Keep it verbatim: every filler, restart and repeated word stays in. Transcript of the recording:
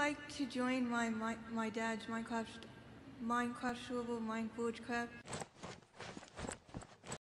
like to join my my, my dad's Minecraft Minecraft server, Minecraft.